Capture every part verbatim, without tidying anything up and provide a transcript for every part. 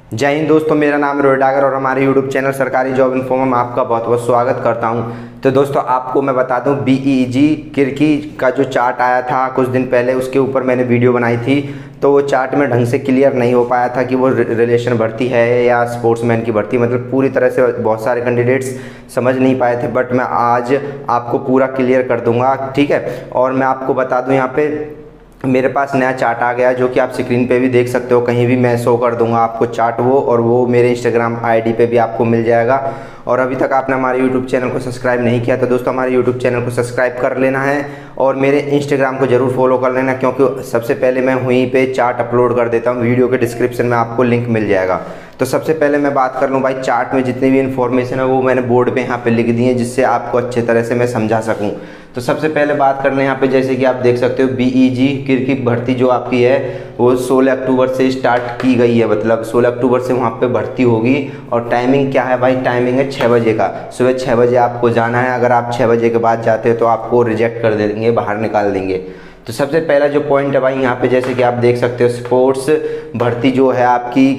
जय हिंद दोस्तों, मेरा नाम रोहित डागर और हमारे YouTube channel Sarkari job info में आपका बहुत बहुत स्वागत करता हूं। तो दोस्तों आपको मैं बता दूं, बीईजी किरकी का जो चार्ट आया था कुछ दिन पहले, उसके ऊपर मैंने वीडियो बनाई थी। तो वो चार्ट में ढंग से क्लियर नहीं हो पाया था कि वो रिलेशन भर्ती है या स्पोर्ट्समैन की भर्ती, मतलब पूरी तरह से बहुत सारे कैंडिडेट्स समझ नहीं पाए थे। बट मैं आज आपको पूरा क्लियर कर दूँगा, ठीक है। और मैं आपको बता दूँ, यहाँ पे मेरे पास नया चार्ट आ गया जो कि आप स्क्रीन पे भी देख सकते हो, कहीं भी मैं शो कर दूंगा आपको चार्ट वो, और वो मेरे इंस्टाग्राम आईडी पे भी आपको मिल जाएगा। और अभी तक आपने हमारे यूट्यूब चैनल को सब्सक्राइब नहीं किया तो दोस्तों हमारे यूट्यूब चैनल को सब्सक्राइब कर लेना है और मेरे इंस्टाग्राम को जरूर फॉलो कर लेना, क्योंकि सबसे पहले मैं वहीं पे चार्ट अपलोड कर देता हूँ। वीडियो के डिस्क्रिप्शन में आपको लिंक मिल जाएगा। तो सबसे पहले मैं बात कर लूँ भाई, चार्ट में जितनी भी इन्फॉर्मेशन है वो मैंने बोर्ड पे यहाँ पे लिख दी है, जिससे आपको अच्छे तरह से मैं समझा सकूँ। तो सबसे पहले बात कर लें यहाँ पे, जैसे कि आप देख सकते हो बीईजी किरकी भर्ती जो आपकी है वो सोलह अक्टूबर से स्टार्ट की गई है, मतलब सोलह अक्टूबर से वहाँ पे भर्ती होगी। और टाइमिंग क्या है भाई, टाइमिंग है छः बजे का, सुबह छः बजे आपको जाना है। अगर आप छः बजे के बाद जाते हो तो आपको रिजेक्ट कर देंगे, बाहर निकाल देंगे। तो सबसे पहला जो पॉइंट है भाई यहाँ पे, जैसे कि आप देख सकते हो, स्पोर्ट्स भर्ती जो है आपकी,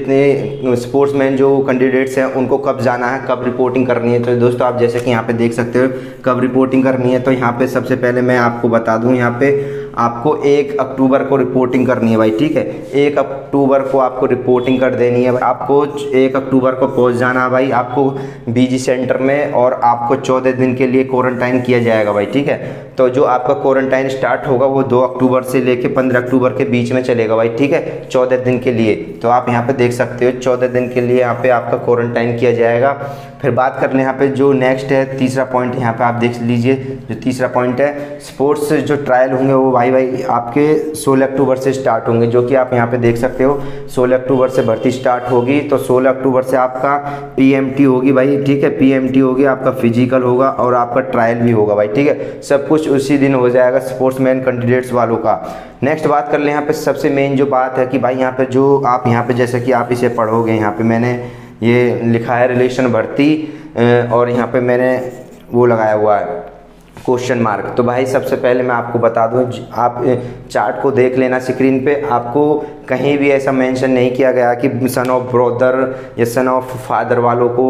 कितने स्पोर्ट्समैन जो कैंडिडेट्स हैं उनको कब जाना है, कब रिपोर्टिंग करनी है। तो दोस्तों आप जैसे कि यहाँ पे देख सकते हो कब रिपोर्टिंग करनी है। तो यहाँ पे सबसे पहले मैं आपको बता दूँ, यहाँ पे आपको एक अक्टूबर को रिपोर्टिंग करनी है भाई, ठीक है। एक अक्टूबर को आपको रिपोर्टिंग कर देनी है। आपको एक अक्टूबर को पहुँच जाना है भाई आपको बीजी सेंटर में, और आपको चौदह दिन के लिए क्वारंटाइन किया जाएगा भाई, ठीक है। तो जो आपका क्वारंटाइन स्टार्ट होगा वो दो अक्टूबर से लेके पंद्रह अक्टूबर के बीच में चलेगा भाई, ठीक है, चौदह दिन के लिए। तो आप यहाँ पे देख सकते हो चौदह दिन के लिए यहाँ पे आपका क्वारंटाइन किया जाएगा। फिर बात कर लें यहाँ पे जो नेक्स्ट है, तीसरा पॉइंट यहाँ पे आप देख लीजिए। जो तीसरा पॉइंट है, स्पोर्ट्स जो ट्रायल होंगे वो भाई भाई आपके सोलह अक्टूबर से स्टार्ट होंगे, जो कि आप यहाँ पे देख सकते हो सोलह अक्टूबर से भर्ती स्टार्ट होगी। तो सोलह अक्टूबर से आपका पीएमटी होगी भाई, ठीक है, पीएमटी होगी, आपका फिजिकल होगा और आपका ट्रायल भी होगा भाई, ठीक है। सब कुछ उसी दिन हो जाएगा स्पोर्ट्समैन कैंडिडेट्स वालों का। नेक्स्ट बात कर लें यहाँ पे, सबसे मेन जो बात है कि भाई यहाँ पे जो आप यहाँ पे जैसे कि आप इसे पढ़ोगे, यहाँ पे मैंने ये लिखा है रिलेशन भर्ती, और यहाँ पे मैंने वो लगाया हुआ है क्वेश्चन मार्क। तो भाई सबसे पहले मैं आपको बता दूं, आप चार्ट को देख लेना स्क्रीन पे, आपको कहीं भी ऐसा मेंशन नहीं किया गया कि सन ऑफ ब्रदर या सन ऑफ फादर वालों को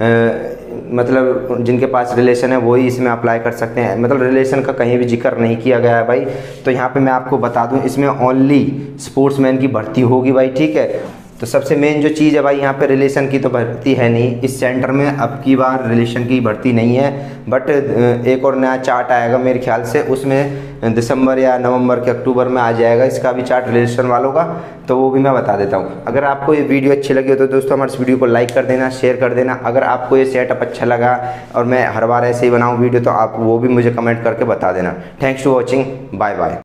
आ, मतलब जिनके पास रिलेशन है वही इसमें अप्लाई कर सकते हैं, मतलब रिलेशन का कहीं भी जिक्र नहीं किया गया है भाई। तो यहाँ पे मैं आपको बता दूं, इसमें ओनली स्पोर्ट्समैन की भर्ती होगी भाई, ठीक है। तो सबसे मेन जो चीज़ है भाई, यहाँ पे रिलेशन की तो भर्ती है नहीं इस सेंटर में, अब की बार रिलेशन की भर्ती नहीं है। बट एक और नया चार्ट आएगा मेरे ख्याल से, उसमें दिसंबर या नवंबर के अक्टूबर में आ जाएगा इसका भी चार्ट रिलेशन वालों का, तो वो भी मैं बता देता हूँ। अगर आपको ये वीडियो अच्छी लगी हो तो दोस्तों हमारे इस वीडियो को लाइक कर देना, शेयर कर देना। अगर आपको ये सेटअप अच्छा लगा और मैं हर बार ऐसे ही बनाऊँ वीडियो, तो आप वो भी मुझे कमेंट करके बता देना। Thanks to watching, bye bye.